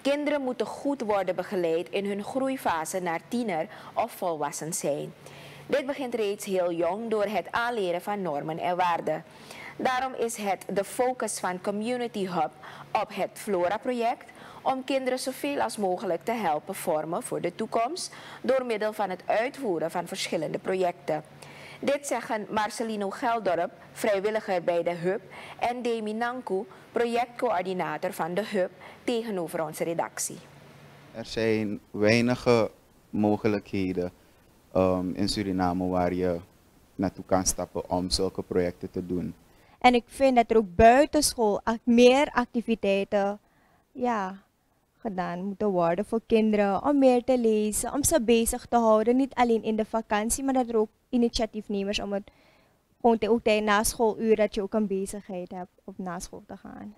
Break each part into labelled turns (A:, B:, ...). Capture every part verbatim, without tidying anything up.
A: Kinderen moeten goed worden begeleid in hun groeifase naar tiener of volwassen zijn. Dit begint reeds heel jong door het aanleren van normen en waarden. Daarom is het de focus van Community Hub op het Flora-project om kinderen zoveel als mogelijk te helpen vormen voor de toekomst door middel van het uitvoeren van verschillende projecten. Dit zeggen Marcelino Geldorp, vrijwilliger bij de Hub, en Demi Nanku, projectcoördinator van de Hub, tegenover onze redactie.
B: Er zijn weinige mogelijkheden um, in Suriname waar je naartoe kan stappen om zulke projecten te doen.
C: En ik vind dat er ook buitenschool meer activiteiten ja, gedaan moeten worden voor kinderen. Om meer te lezen, om ze bezig te houden. Niet alleen in de vakantie, maar dat er ook initiatiefnemers om het gewoon te, ook tijdens na schooluur dat je ook een bezigheid hebt om na school te gaan.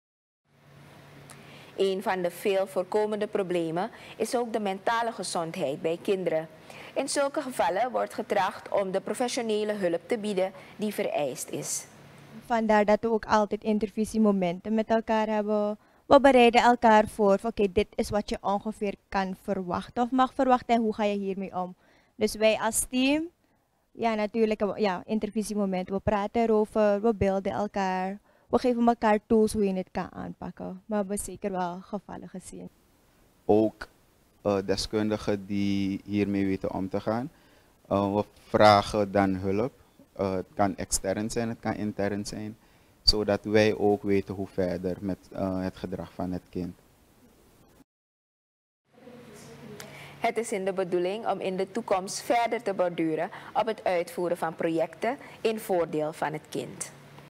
A: Een van de veel voorkomende problemen is ook de mentale gezondheid bij kinderen. In zulke gevallen wordt getracht om de professionele hulp te bieden die vereist is.
C: Vandaar dat we ook altijd intervisiemomenten met elkaar hebben. We bereiden elkaar voor, oké, okay, dit is wat je ongeveer kan verwachten of mag verwachten en hoe ga je hiermee om. Dus wij als team, ja natuurlijk, ja, intervisiemomenten, we praten erover, we beelden elkaar. We geven elkaar tools hoe je het kan aanpakken. Maar we hebben zeker wel gevallen gezien.
B: Ook uh, deskundigen die hiermee weten om te gaan. Uh, we vragen dan hulp. Uh, het kan extern zijn, het kan intern zijn. Zodat wij ook weten hoe verder met uh, het gedrag van het kind.
A: Het is in de bedoeling om in de toekomst verder te borduren op het uitvoeren van projecten in voordeel van het kind.